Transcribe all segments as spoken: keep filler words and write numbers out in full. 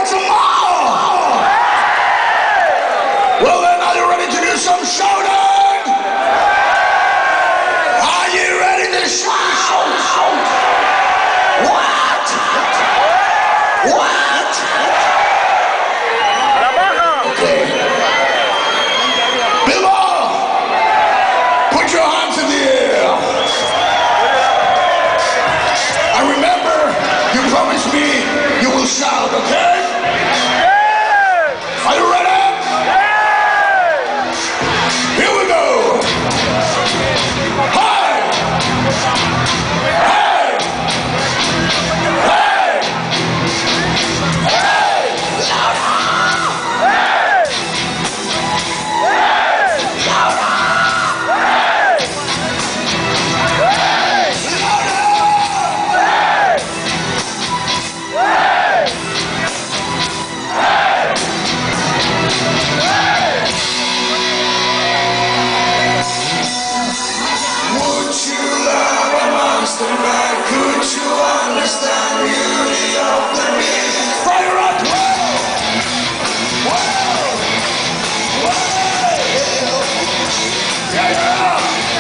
want some more? Well then, are you ready to do some shouting? Are you ready to shout? What? What? Okay. Bilbo, put your hands in the air. And remember, you promised me you will shout, okay? Are you ready? Here we go. Hey! Hey! Hey! Hey! Louder! Hey! Hey! Louder! Hey! Hey! Louder! Hey! Hey! Would you love a monster man? Could you understand the beauty of the beast? Fire up! Whoa! Whoa! Whoa! Yeah, yeah!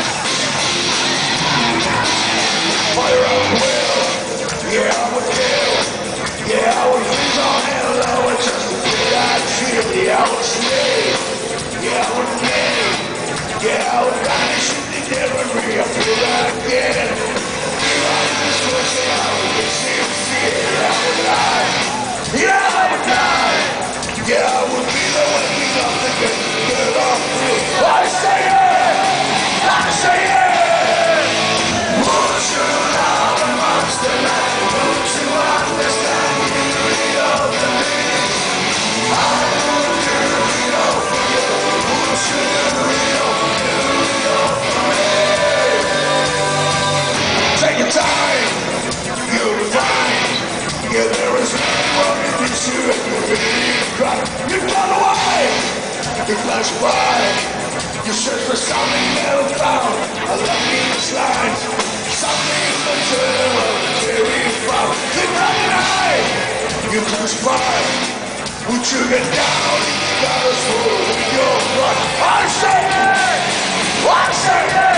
Fire up, Will! Yeah, I would kill! Yeah, I would freeze on hell, I would just feel that feel. Yeah, I would slay! Yeah, I would play! Yeah, I would vanish in the delivery. I feel that again. Feel like this pussy, I would get sick, sick. Yeah, I would die. Yeah, I would die. Yeah, I would be the waking up to get get off me. I say it! I say it! Would you love a monster man? Would you understand the beauty of the beast? I would do it all for you. Would you do it all for you? Take your time, you'll be fine. Yeah, there is nothing wrong with this, you and you really cry. You run away, you flash by. You search for something never found. I love you in this line. Something material, very found. You run away, you crucify. Would you get down if you got us full with your blood? I say it! I say it!